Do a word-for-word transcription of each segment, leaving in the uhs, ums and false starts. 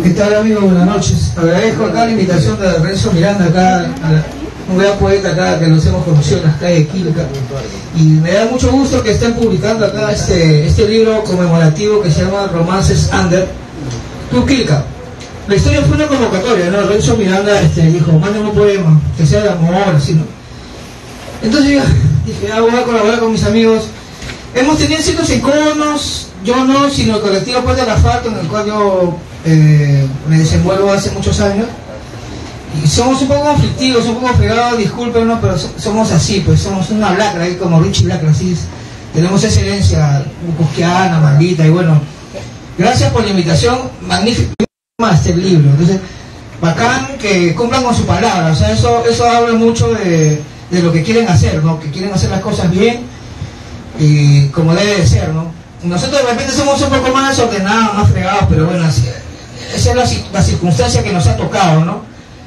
¿Qué tal, amigo? Buenas noches. Agradezco acá la invitación de Renzo Miranda, acá, un gran poeta acá que nos hemos conocido en las calles de Quilca. Y me da mucho gusto que estén publicando acá este, este libro conmemorativo que se llama Romances Under tu Quilca. La historia fue una convocatoria, ¿no? Renzo Miranda este, dijo, mándame un poema, que sea de amor, así, ¿no? Entonces yo dije, ah, voy a colaborar con mis amigos. Hemos tenido ciertos iconos, yo no, sino el colectivo Puente del Asfalto, en el cual yo eh, me desenvuelvo hace muchos años. Y somos un poco conflictivos, un poco fregados, discúlpenos, pero so, somos así, pues somos una lacra, ahí como Richie Lacra, así es. Tenemos esa herencia cusquiana, maldita, y bueno, gracias por la invitación, magnífico este libro. Entonces, bacán que cumplan con su palabra, o sea, eso, eso habla mucho de, de lo que quieren hacer, ¿no? Que quieren hacer las cosas bien y como debe de ser, ¿no? Nosotros de repente somos un poco más desordenados, más fregados, pero bueno, así, esa es la, la circunstancia que nos ha tocado, ¿no?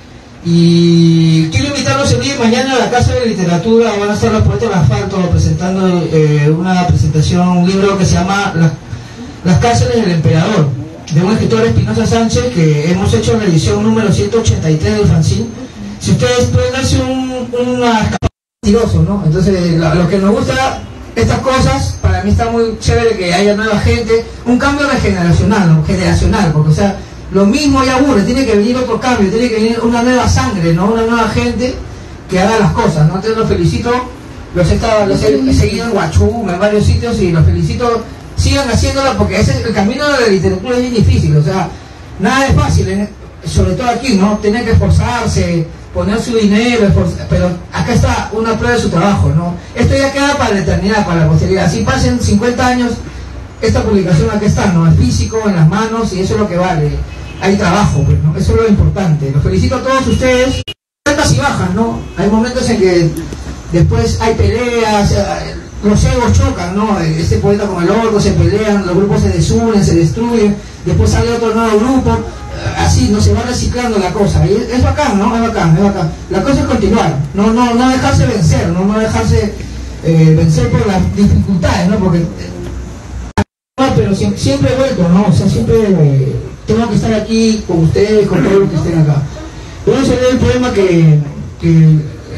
Y quiero invitarlos el día de mañana a la Casa de Literatura. Van a estar los Poetas del Asfalto presentando eh, una presentación, un libro que se llama Las, Las Cárceles del Emperador, de un escritor, Espinosa Sánchez, que hemos hecho en la edición número ciento ochenta y tres del fanzine. Si ustedes pueden darse un, una mentiroso, ¿no? Entonces, lo, lo que nos gusta estas cosas, para mí está muy chévere que haya nueva gente, un cambio regeneracional, ¿no? Generacional, porque o sea, lo mismo ya aburre, tiene que venir otro cambio, tiene que venir una nueva sangre, ¿no? Una nueva gente que haga las cosas, ¿no? Entonces los felicito, los he, estado, los he seguido en Huachú, en varios sitios, y los felicito, sigan haciéndolo, porque ese, el camino de la literatura es bien difícil, o sea, nada es fácil, ¿eh? Sobre todo aquí, ¿no? Tener que esforzarse, poner su dinero, pero acá está una prueba de su trabajo, ¿no? Esto ya queda para la eternidad, para la posteridad. Si pasen cincuenta años, esta publicación aquí está, ¿no? Es físico, en las manos, y eso es lo que vale. Hay trabajo, pues, ¿no? Eso es lo importante. Los felicito a todos ustedes. Altas y bajas, ¿no? Hay momentos en que después hay peleas, los egos chocan, ¿no? Este poeta con el otro se pelean, los grupos se desunen, se destruyen, después sale otro nuevo grupo, así, ¿no? Se va reciclando la cosa. Y es bacán, ¿no? Es bacán, es bacán. La cosa es continuar, no, no, no dejarse vencer, no, no dejarse eh, vencer por las dificultades, ¿no? Porque, pero siempre, siempre he vuelto, ¿no? O sea, siempre... Eh, tengo que estar aquí con ustedes, con todos los que estén acá. Voy a leer el poema que, que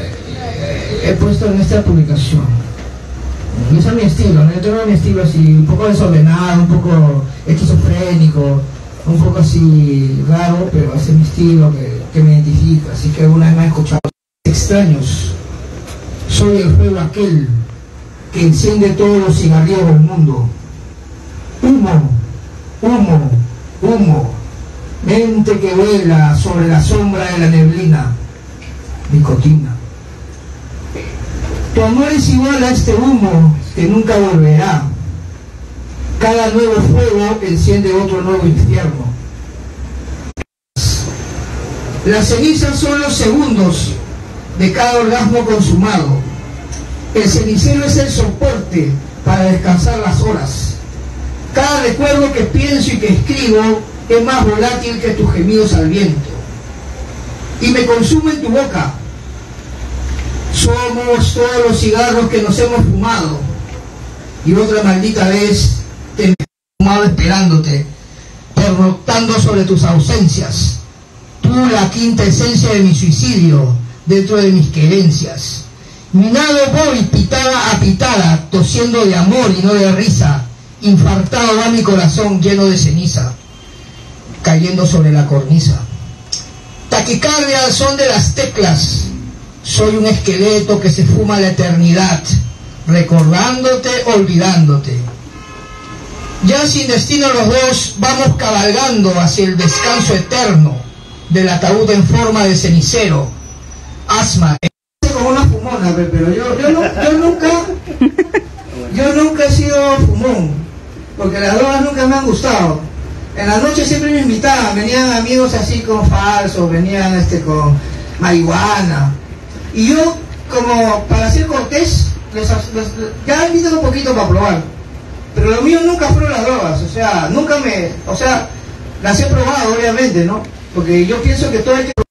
he puesto en esta publicación. Ese es mi estilo, ¿no? Yo tengo mi estilo así, un poco desordenado, un poco esquizofrénico, un poco así raro, pero ese es mi estilo que, que me identifica. Así que alguna vez me han escuchado. Extraños, soy el fuego aquel que enciende todos los cigarrillos del mundo. Humo, humo, humo, mente que vuela sobre la sombra de la neblina, nicotina. Tu amor es igual a este humo que nunca volverá. Cada nuevo fuego enciende otro nuevo infierno. Las cenizas son los segundos de cada orgasmo consumado. El cenicero es el soporte para descansar las horas. Cada recuerdo que pienso y que escribo es más volátil que tus gemidos al viento. Y me consume en tu boca. Somos todos los cigarros que nos hemos fumado. Y otra maldita vez te he fumado esperándote, pernoctando sobre tus ausencias. Tú la quinta esencia de mi suicidio, dentro de mis querencias. Minado voy pitada a pitada, tosiendo de amor y no de risa. Infartado va mi corazón lleno de ceniza, cayendo sobre la cornisa. Taquicardia al son de las teclas. Soy un esqueleto que se fuma la eternidad, recordándote, olvidándote. Ya sin destino los dos vamos cabalgando hacia el descanso eterno del ataúd en forma de cenicero. Asma. Como una fumona, pero yo, yo, yo nunca, yo nunca he sido fumón. Porque las drogas nunca me han gustado. En la noche siempre me invitaban, venían amigos así con falsos, venían este con marihuana. Y yo, como para ser cortés, les, les, ya invito un poquito para probar. Pero lo mío nunca fueron las drogas, o sea, nunca me... O sea, las he probado, obviamente, ¿no? Porque yo pienso que todo hay que